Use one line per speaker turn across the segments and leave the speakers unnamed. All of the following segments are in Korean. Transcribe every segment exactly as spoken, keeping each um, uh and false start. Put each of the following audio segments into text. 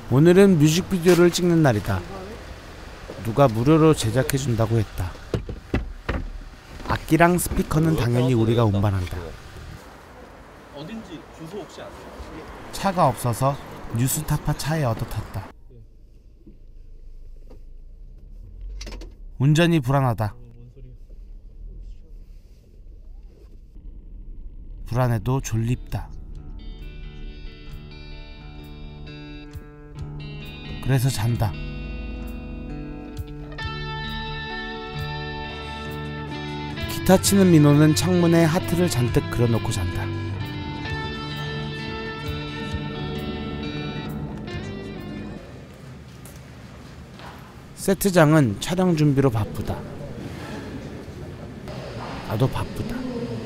오늘은 뮤직비디오를 찍는 날이다. 누가 무료로 제작해준다고 했다. 악기랑 스피커는 당연히 우리가 운반한다.
어딘지 주소 혹시 아세요?
차가 없어서 뉴스타파 차에 얻어 탔다. 운전이 불안하다. 불안해도 졸립다. 그래서 잔다. 기타 치는 민호는 창문에 하트를 잔뜩 그려놓고 잔다. 세트장은 촬영 준비로 바쁘다. 나도 바쁘다.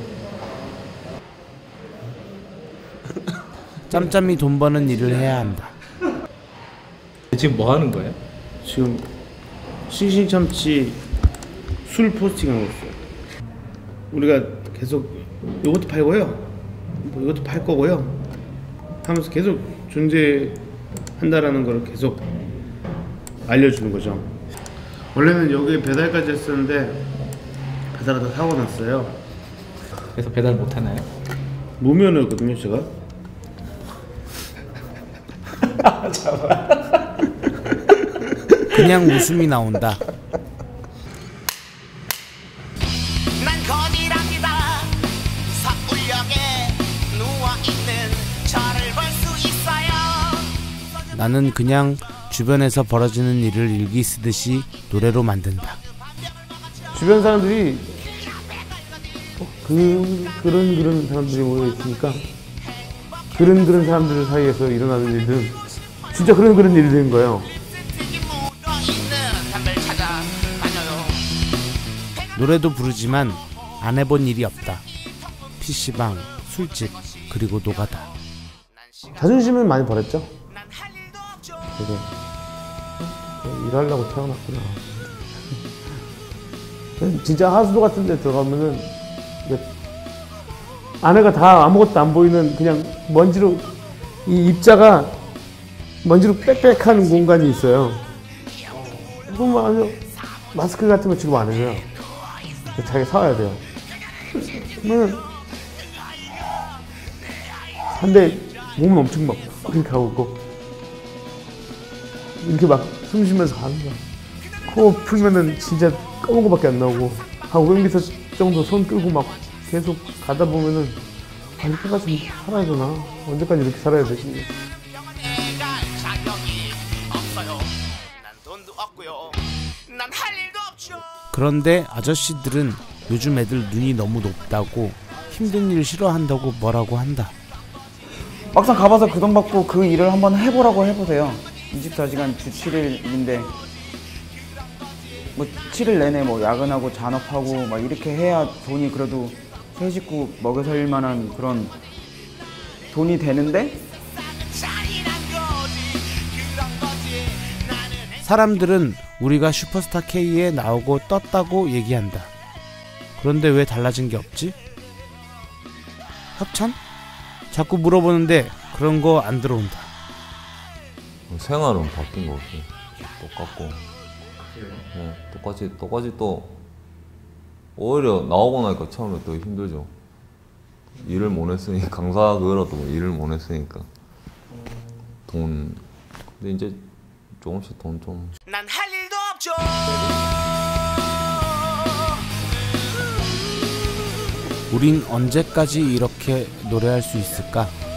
짬짬이 돈 버는 일을 해야 한다.
지금 뭐 하는 거예요?
지금 싱싱참치 술 포스팅하고 있어요. 우리가 계속 이것도 팔고요, 뭐 이것도 팔 거고요 하면서 계속 존재한다라는 걸 계속 알려주는 거죠. 원래는 여기 배달까지 했었는데 배달하다 사고 났어요.
그래서 배달 못 하나요?
무면허거든요 제가. 그냥 웃음이 나온다.
난 거지랍니다. 서울역에 누워있는 저를 볼 수 있어요.
나는 그냥 주변에서 벌어지는 일을 일기 쓰듯이 노래로 만든다. 주변 사람들이 어, 그, 그런 그런 사람들이 모여있으니까 그런 그런 사람들 사이에서 일어나는 일들은 진짜 그런 그런 일이 된 거예요. 노래도 부르지만 안 해본 일이 없다. 피시방, 술집, 그리고 노가다. 자존심은 많이 버렸죠. 되게 일하려고 태어났구나. 진짜 하수도 같은 데 들어가면은 안에가 다 아무것도 안 보이는 그냥 먼지로, 이 입자가 먼지로 빽빽한 공간이 있어요. 그럼 아주 마스크 같은 거 지금 안 해줘요. 자기 사와야 돼요. 그러면 한데 몸은 엄청 막 그렇게 하고 있고 이렇게 막 숨 쉬면서 가는 거야. 코 풀면은 진짜 검은 거밖에 안 나오고 한 오백 미터 정도 손 끌고 막 계속 가다 보면은 아, 이렇게까지 살아야 되나? 언제까지 이렇게 살아야 되지? 그런데 아저씨들은 요즘 애들 눈이 너무 높다고 힘든 일 싫어한다고 뭐라고 한다.
막상 가봐서 그 돈 받고 그 일을 한번 해보라고 해보세요. 이십사 시간 주 칠 일인데 뭐 칠 일 내내 뭐 야근하고 잔업하고 막 이렇게 해야 돈이 그래도 세 식구 먹여 살 만한 그런 돈이 되는데
사람들은 우리가 슈퍼스타 K에 나오고 떴다고 얘기한다. 그런데 왜 달라진 게 없지? 협찬? 자꾸 물어보는데 그런 거 안 들어온다.
생활은 바뀐 거 같아요. 똑같고 네, 똑같이 똑같이 또 오히려 나오고 나니까 처음에 더 힘들죠. 일을 못 했으니까 강사 그거라도 일을 못 했으니까 돈 근데 이제 조금씩 돈 좀
난 할 일도 없죠.
우린 언제까지 이렇게 노래할 수 있을까?